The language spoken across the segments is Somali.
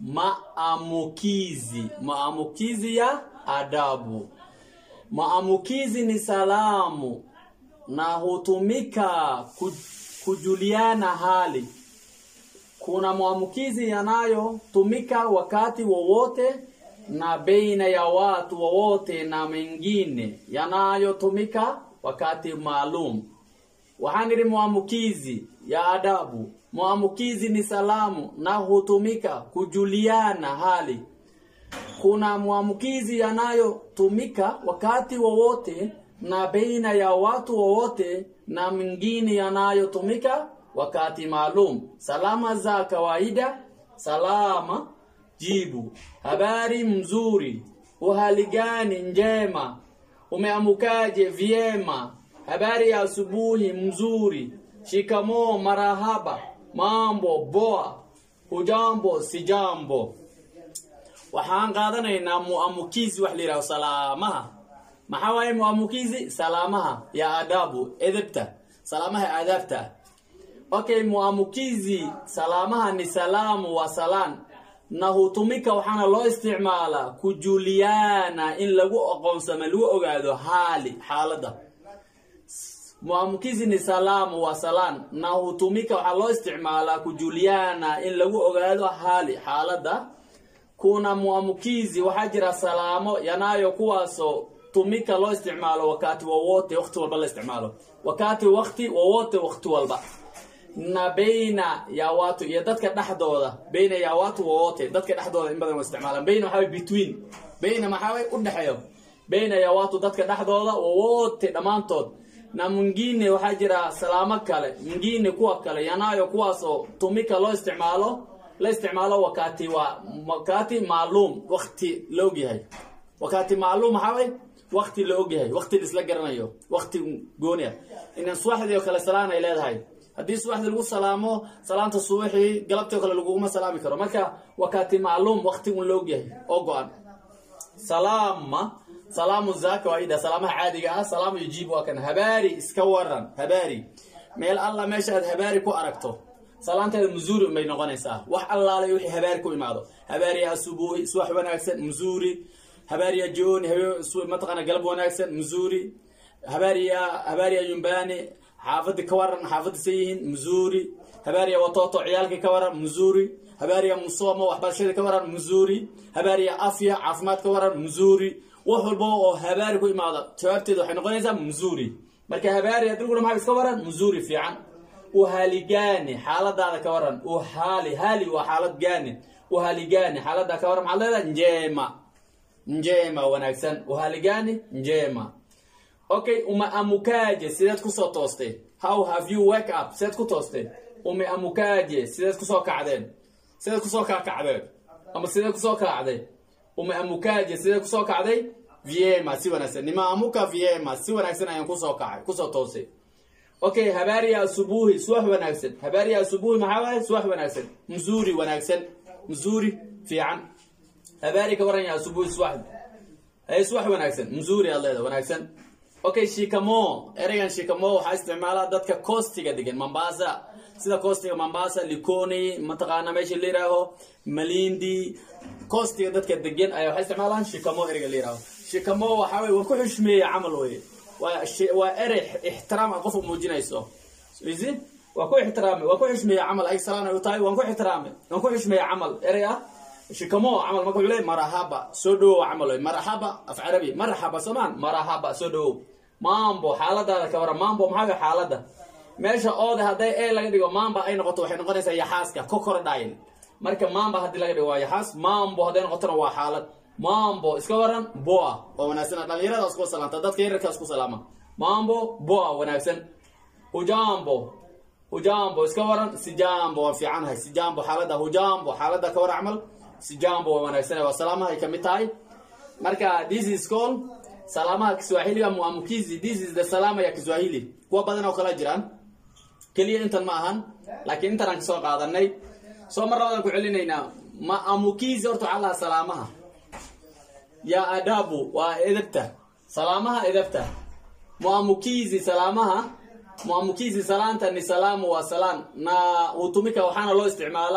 Maamukizi. Maamukizi ya adabu. Maamukizi ni salamu na hutumika kujuliana hali. Kuna maamukizi yanayotumika wakati wowote na baina ya watu wowote na mengine yanayotumika wakati maalum. Wahaniri maamukizi ya adabu. Maamukizi ni salamu na hutumika kujuliana hali. Kuna maamukizi yanayotumika wakati wowote na baina ya watu wowote na mengine yanayotumika wakati maalum. Salama za kawaida, salama, jibu. Habari mzuri, uhali gani, njema. Umeamukaje, vyema. Habari ya asubuhi, mzuri. Shikamoo, marahaba. Mambo, boa. Hujambo, sijambo. Waxaan qaadanaynaa muamukizi wax liraa salaamaha. Maxaa waaye muamukizi? Salaamaha ya adabu, edebta. Salaamaha adabta. Okay, muamukizi salamaha ni salamu wa salaan. Na hutumika waxaana loo isticmaalaa kujuliana in lagu aqoonsamo lagu ogaado xaalada. Muamukizi ni salamu wa salaan na hutumika waxaa loo isticmaalaa kujuliana in lagu ogaado xaalada. Kuna muamukizi waxaa jira salaamo yanayo kuwaaso tumika loo isticmaalo wakati wowote waqti walba la isticmaalo. Wakati wowote waqti walba. Na baina ya watu iyo dadka dhaxdooda. Baina ya watu wowote dadka dhaxdooda in badan isticmaalaan. Baina waxa between. Baina waxa way u dhaxayo. Baina ya watu dadka dhaxdooda wowote dhamaantood. Na mungine waxa jira salaamo kale, mungine kuwa kale yanayo kuwaaso tumika loo isticmaalo. La isticmaalo wakati maalum waqti la ogyahay. Wakati maalum waxa way waqti la ogyahay, waqti isla garanayo, waqti gooni ah. In subaxdii kala salaan ay leedahay. Haddii subaxdii lagu salaamo, salaanta subaxii galabtii kale lagu salaami karo. Marka wakati maalum waqti la ogyahay oo go'an. Salaamu zaka waida salaamaha caadiga ah, salaamu yajibu waa kan habari iska waran, habari. Meel alla meesha aad habari ku aragto. salaanteeda mzuri may noqonaysaa wax allaale wixii habaar ku imaado habaar ya subuhi subax wanaagsan mzuri habaar ya jooni mataqana galab wanaagsan mzuri habaar ya yumbani xaafada ka waran xaafada sayihin mzuri habaar ya watoto ciyaalka ka waran mzuri habaar ya musoomo waxbarashada ka waran mzuri habaar ya afya caafimaad ka waran mzuri wax walba oo habaar ku imaado jawaabteedu waxay noqonaysaa mzuri marka habaar ya dulku ma iska waran mzuri fiican وهالجاني حالة هذا كورن هالي وحالة جاني وهالجاني حالة كورن على نجيمة ونكسن وهالجاني نجيمة أوكي وما أموكاجي سيدات كوسو توستي how have you wake up سيدات كو توستي وما أموكاجي سيدات كوسو كعدين سيدات كوسو كعدين أما سيدات كوسو كعدين وما أموكاجي سيدات كوسو كعدين فيما سوى نكسن نما أموكا فيما سوى نكسن أيام كوسو توستي اوكي habari ya asubuhi subax wanaagsan habari ya asubuhi maxaa subax wanaagsan mzuri wanaagsan mzuri fiican habari ka waran ya asubuhi subax subax wanaagsan mzuri alleeda wanaagsan okay shikamo ereygan shikamo waxa isticmaala dadka coastiga degan Mombasa sida coastiga Mombasa Likoni mataqaana meesha leeraho Malindi coastiga dadka degan ay waxa isticmaalaan shikamo ereyga leeraho shikamo waxa way ku xushmeeyo amal way وأريح احترام قف موجينيسو إزاي وأكو احترامي وأكو حشمي عمل أي سلام وطاي وأكو احترامي وأكو حشمي عمل أريا شكمو عمل ما كقولي مرحبا سودو عمل مرحبا في عربي مرحبا سمان مرحبا سودو مامبو حالة ده كورا مامبو محاجة حالة ده ماشى ده هذا إيه لقى ديجو مامبا أي نقطة وحين نقطة زي حاسكا كوكردايل مركب مامبا هذا لقى ديجو يحاس مامبو هذا نقطة وحالة مامبو اسكورن بوا وناسنا دليرada isku salaanta dadka yarka isku salaama mambo bua wanaagsan hujambo iskooran sijambo fiicanhay sijambo xaalada hujambo xaalada ka war amal sijambo wanaagsan waa salaamaha kamid tahay marka this is called salaamaha Kiswahili wa muamukizi this is the salama ya Kiswahili kuwa badan oo kala jiraan kaliya intan ma ahan laakiin intan aan soo qaadanay soo marada ku celinayna ma amukizi horta Allah salaamaha يا أدابو وإذبته سلامها إذبته مؤمكيزي سلامها مؤمكيزي سلامته إن سلام وسلام نا وتمك وحنا الله استعماله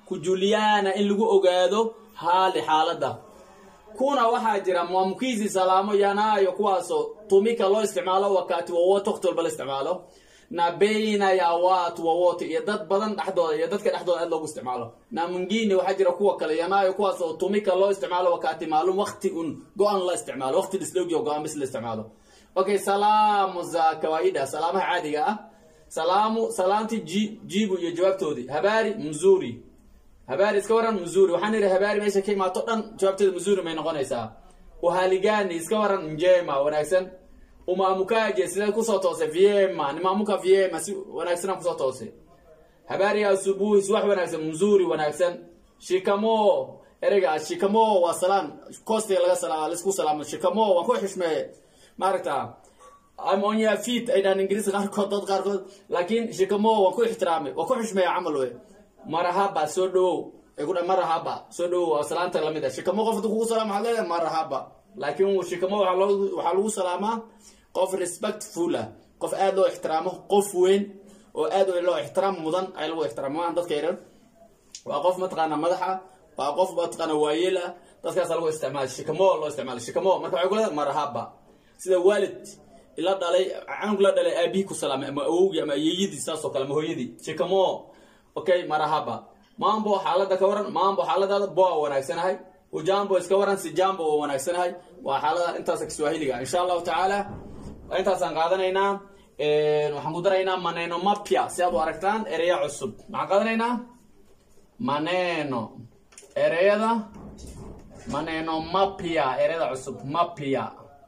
kujuliana in lagu ogaado hali xaalada kuna waxa jira muamkiisi salaamo yanaayo kuwaaso tumika loo isticmaalo wakati waa waqti walba la isticmaalo na bayna ya waat wa iyo dad badan dhaxdooda iyo dadka dhaxdooda aad loogu isticmaalo na mungini waxa jira kuwa kale yanaayo kuwaaso tumika loo isticmaalo wakati maalum waqti go'an la isticmaalo waqti disloogiyo go'an bis la isticmaalo okay salaamu za kawaida salaamaha caadiga ah salaanti jibu iyo jawaabtoodii habari mzuri habari iska waran mzuri waxaan iri habari meesha ka imaato dhan jawaabteedu mzuri may noqonaysaa wahaligani iska waran njema wanaagsan umaamukaje sida ku soo toosay vyema nimaamuka vyema si wanaagsan ku soo toosay habari ya subuhi wax wanaagsan mzuri wanaagsan shikamo erega shikamo wa salam kosti laga salaam isku salaam shikamo wa ku xishmee maarta I'm on your feet aydan ingiriis qaarkood laakiin shikamo wa ku ixtiraamay wa ku xishmee amal way marhaba soo dhow ay ku marhaba soo dhow salaanta lamid ah shikamo qoftu kugu salaam xalee marhaba laakiin shikamo waxa lagu salaamaa qof respectful qof aad loo ixtiraamo qof weyn oo aad loo ixtiraam mudan ay lagu ixtiraamaan dadka yaryar waa qof mataqaana madaxa waa qof mataqaana waayela dadkaas lagu isticmaalo shikamo loo isticmaalo shikamo marka waxay ku leedahay marhaba sida waalid ila dhalay aan la dhalay abi ku salaamay ama awowgi ama yeeyidi saasoo kale ma hooyadii shikamo okay marhaba maambo xaaladda ka waran maambo xaaladda boo wanaagsanahay ujambo iska waran si jambo wanaagsanahay waa xaaladda intaas Kiswahiliga insha Allah taala intaas aan qaadanaynaa waxaan ku daraynaa maneno mapya si aad u aragtaan ereya cusub maxaan qaadanaynaa maneno ereyada maneno mapya ereyada cusub mapya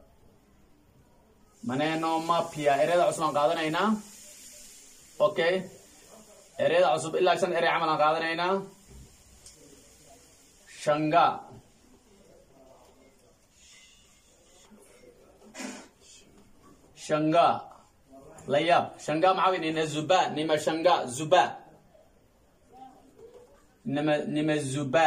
maneno mapya ereyada cusub aan qaadanaynaa okay ereyada cusub ilaa 5 erey camal aan qaadanaynaa shanga shanga layab shanga maxaa weyn zuba nima shanga zuba nima zuba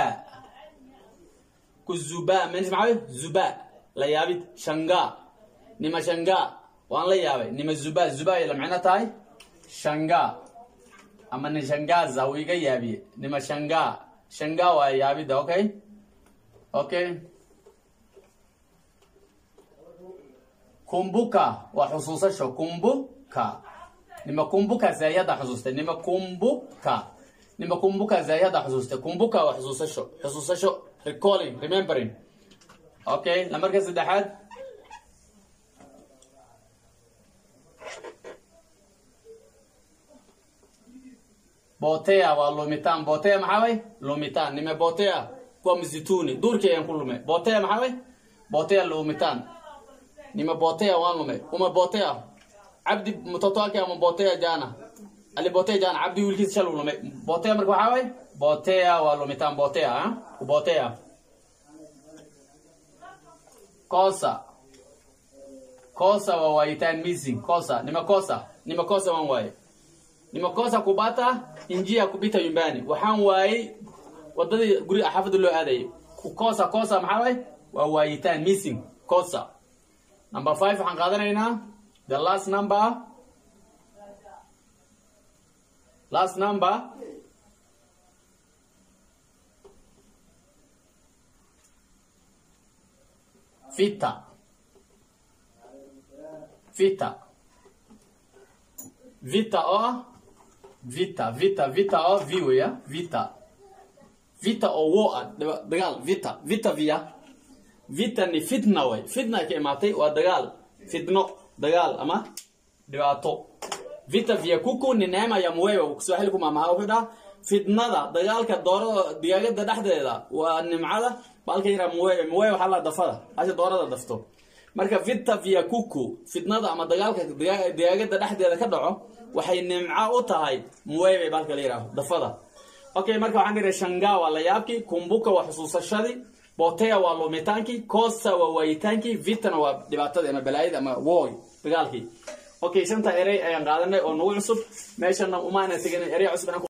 ku zuba men maxaa zuba layabid shanga nima shanga waan la yaabay nima zuba zuba ila macna tahay shanga ama ni shangaza wiiga yaabiye nima shanga waa yaabida okay kumbuka wa xusuusasho kumbuka nima kumbuka zaayada xusuusta nima kumbuka zaayada xusuusta kumbuka wa xusuusasho recalling remembering okay lamarka saddexaad botea wa lumitaan botea maxaa lumitaan nima botea kwa msituni durkeen ku lume botea maxaa botea lumitaan nima botea waan lume uma botea abdi mutataaki ama botea jana ali botea jana abdi wilkiis shal lume botea marka waxaa botea wa lumitaan botea ku botea kosa wa waitaan missing kosa waan waaye nimakosa kubata njia kupita nyumbani waxaan waayay wadadii guri xaafada loo aaday kosa maxaa waa waayitaan missing kosa number 5 waxaan qaadanaynaa the last number vita o viu ya vita o war dagaal vita via vita ni fitna way fitna ka imaatay waa fitno dagaal ama dhibaato vita via kuku ni neema ya mwewe Kiswahili kuma wuxuu fitnada dagaalka doorada digaagada dhaxdeeda waa nimcada balka yara mwewe waxa la dafada asha doorada dafto marka vita via kuku fitnada ama dagaalka digaagada dhaxdeeda ka dhaco waxay nimca u tahay mwewe balka leeyahay dafada okay marka waxaan diray shanga wala yaabki kumbuka wa xusuusashadi botea waa lumitaanki kosa waa waayitaanki vitana waa dhibaatada ama balaayada ama woy dagaalki okay shanta erey ayaan qaadanay oo nagu cusub meeshana uma ana tagay erey cusub